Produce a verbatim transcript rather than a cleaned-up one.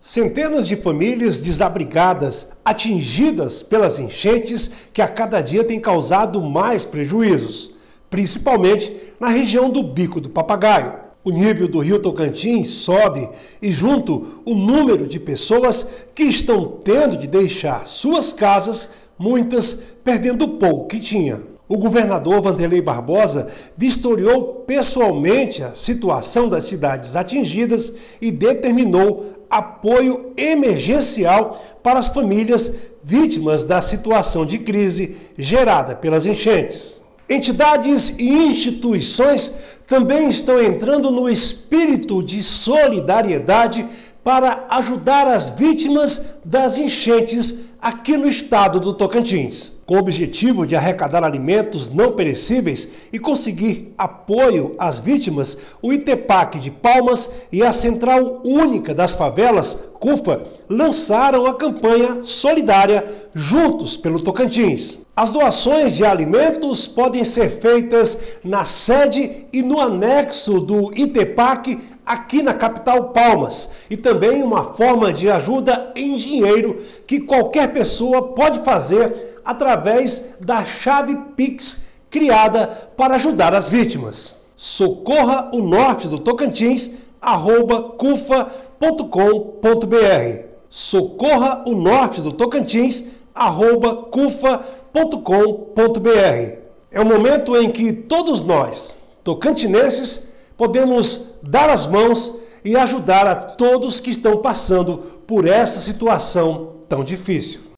Centenas de famílias desabrigadas, atingidas pelas enchentes que a cada dia têm causado mais prejuízos, principalmente na região do Bico do Papagaio. O nível do rio Tocantins sobe e junto o número de pessoas que estão tendo de deixar suas casas, muitas perdendo o pouco que tinha. O governador Wanderley Barbosa vistoriou pessoalmente a situação das cidades atingidas e determinou apoio emergencial para as famílias vítimas da situação de crise gerada pelas enchentes. Entidades e instituições também estão entrando no espírito de solidariedade para ajudar as vítimas das enchentes aqui no estado do Tocantins. Com o objetivo de arrecadar alimentos não perecíveis e conseguir apoio às vítimas, o ITEPAC de Palmas e a Central Única das Favelas, CUFA, lançaram a campanha solidária Juntos pelo Tocantins. As doações de alimentos podem ser feitas na sede e no anexo do ITEPAC aqui na capital Palmas, e também uma forma de ajuda em dinheiro que qualquer pessoa pode fazer através da chave Pix criada para ajudar as vítimas. Socorra o Norte do Tocantins, arroba cufa ponto com ponto br. Socorra o Norte do Tocantins, arroba cufa ponto com ponto br. É o momento em que todos nós, tocantinenses, podemos dar as mãos e ajudar a todos que estão passando por essa situação tão difícil.